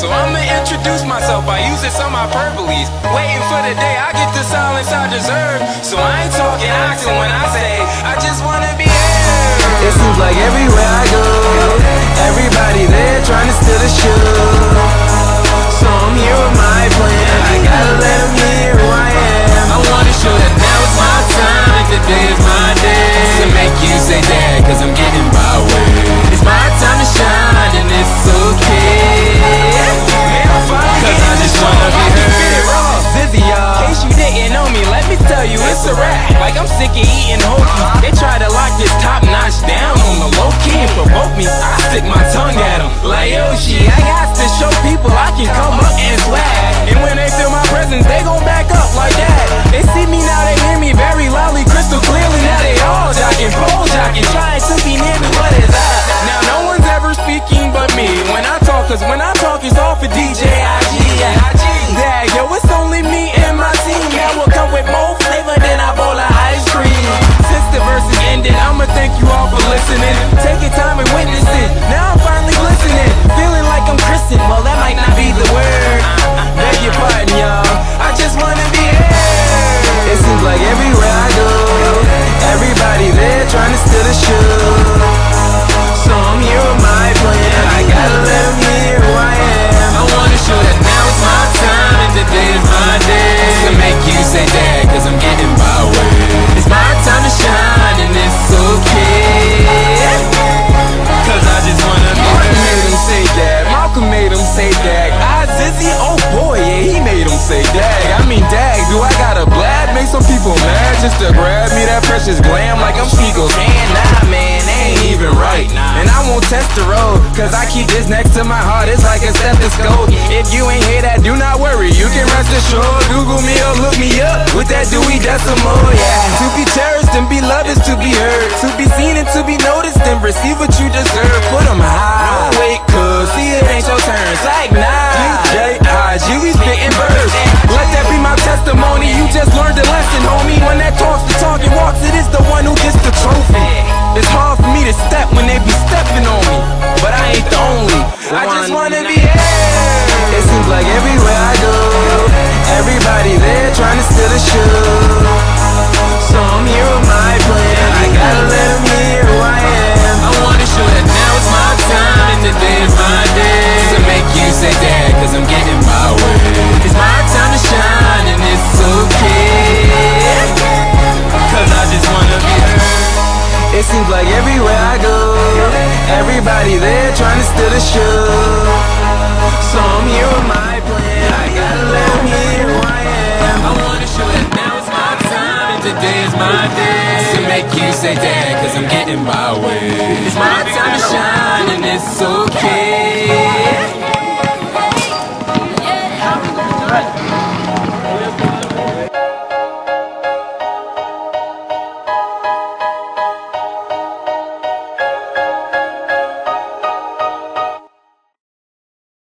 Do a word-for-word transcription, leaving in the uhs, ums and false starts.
I'ma introduce myself by using some hyperboles, waiting for the day I get the silence I deserve. So I ain't talking oxen when I say I just wanna be here. It seems like everywhere I go, everybody there trying to steal the show. So I'm here with my plan, I gotta let them hear who I am. I wanna show that now it's my time, and today is my day to make you say that, cause I'm getting my way. It's my time to shine, and it's okay, cause I just wanna be heard. Zizzy, y'all, in case you didn't know me, let me tell you, it's a rap. Like I'm sick of eating hoagies. They try to lock this top notch down on the low key and provoke me. I stick my tongue at them like Yoshi. I got to show people I can come up and swag, and when they feel my presence, they gon' back up like that. They see me now, they hear me very loudly, crystal clearly. Now they all jocking, pole jocking, trying to be near me. What is that? Now no one's ever speaking but me when I talk, cause when I talk it's all for D J I G. Dad, yo, it's only me and my team that will come with more flavor than a bowl of ice cream. Since the verse is ended, I'ma thank you all for listening. Take your time and witness it. Now I'm finally listening, feeling like I'm christened. Well, that might not be the word. Beg your pardon, y'all. I just wanna be here. It seems like everywhere I go, everybody there trying to steal the show. So I'm here with my plan, I gotta let them hear who I am. I wanna show that now it's my time, and today is my day to make you say that, cause I'm getting my way. It's my time to shine, and it's okay, cause I just wanna be Martin heard. made him say that, Malcolm made him say that, I Zizzy, oh boy, yeah, he made him say dag. I mean dag, do I gotta blab? Make some people mad just to grab me that precious glam like I'm Spiegel's hand. Nah man, they ain't even right. And I won't test the road, cause I keep this next to my heart, it's like a stethoscope. If you ain't hear that, do not worry, you can rest assured. Google me or look me up with that Dewey Decimal, yeah. To be cherished and be loved is to be heard, to be seen and to be noticed and receive what you deserve. Put them high, no wait, cause see it ain't your turn. It's like nah, D J I G, we spittin' verbs. Let that be my testimony, you just learned a lesson, homie. When that talks the talk and walks, it is the one who gets the trophy. It's hard for me to step when they be stepping on me, but I ain't the only. I just wanna be here. It seems like everywhere I go, everybody there trying to steal the show. So I'm here with my plan, I gotta let them hear who I am. I wanna show that now it's my time, and today is my day to make you say that, cause I'm getting my way. It's my time to shine, and it's okay, cause I just wanna be heard. It seems like everywhere I go, everybody there trying to steal the show. So I'm here with my plan, I gotta let them hear who I am. I wanna show that now it's my time, and today is my day to make you say that, cause I'm getting my way. It's my time to shine, and it's okay.